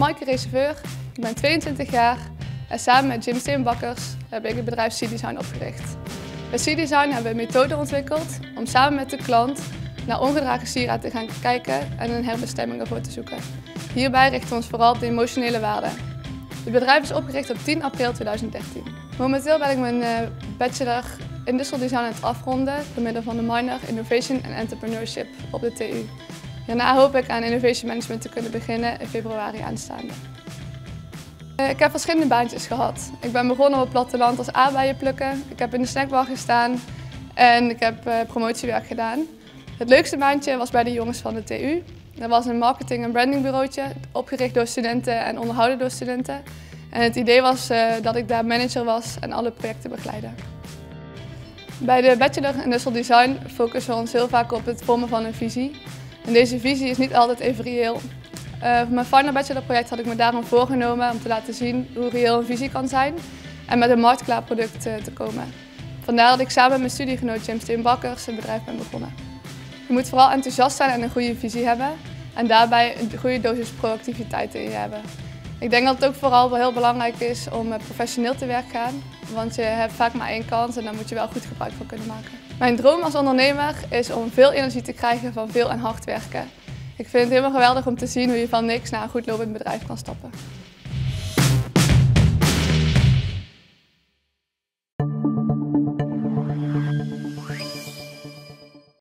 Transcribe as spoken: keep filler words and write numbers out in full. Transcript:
Maaike Reserveur, ik ben tweeëntwintig jaar en samen met Jim Steenbakkers heb ik het bedrijf C-Design opgericht. Bij C-Design hebben we een methode ontwikkeld om samen met de klant naar ongedragen sieraden te gaan kijken en een herbestemming ervoor te zoeken. Hierbij richten we ons vooral op de emotionele waarde. Het bedrijf is opgericht op tien april tweeduizend dertien. Momenteel ben ik mijn uh, bachelor Industrial Design aan het afronden door middel van de minor Innovation and Entrepreneurship op de T U. Hierna hoop ik aan Innovation Management te kunnen beginnen in februari aanstaande. Uh, ik heb verschillende baantjes gehad. Ik ben begonnen op het platteland als aardbeien plukken. Ik heb in de snackbar gestaan en ik heb uh, promotiewerk gedaan. Het leukste baantje was bij de jongens van de T U. Dat was een marketing- en brandingbureautje, opgericht door studenten en onderhouden door studenten. En het idee was uh, dat ik daar manager was en alle projecten begeleidde. Bij de Bachelor Industrial Design focussen we ons heel vaak op het vormen van een visie. En deze visie is niet altijd even reëel. Uh, voor mijn final bachelorproject had ik me daarom voorgenomen om te laten zien hoe reëel een visie kan zijn en met een marktklaar product uh, te komen. Vandaar dat ik samen met mijn studiegenoot Jim Steenbakkers een bedrijf ben begonnen. Je moet vooral enthousiast zijn en een goede visie hebben en daarbij een goede dosis proactiviteit in je hebben. Ik denk dat het ook vooral wel heel belangrijk is om professioneel te werk te gaan, want je hebt vaak maar één kans en daar moet je wel goed gebruik van kunnen maken. Mijn droom als ondernemer is om veel energie te krijgen van veel en hard werken. Ik vind het helemaal geweldig om te zien hoe je van niks naar een goed lopend bedrijf kan stappen.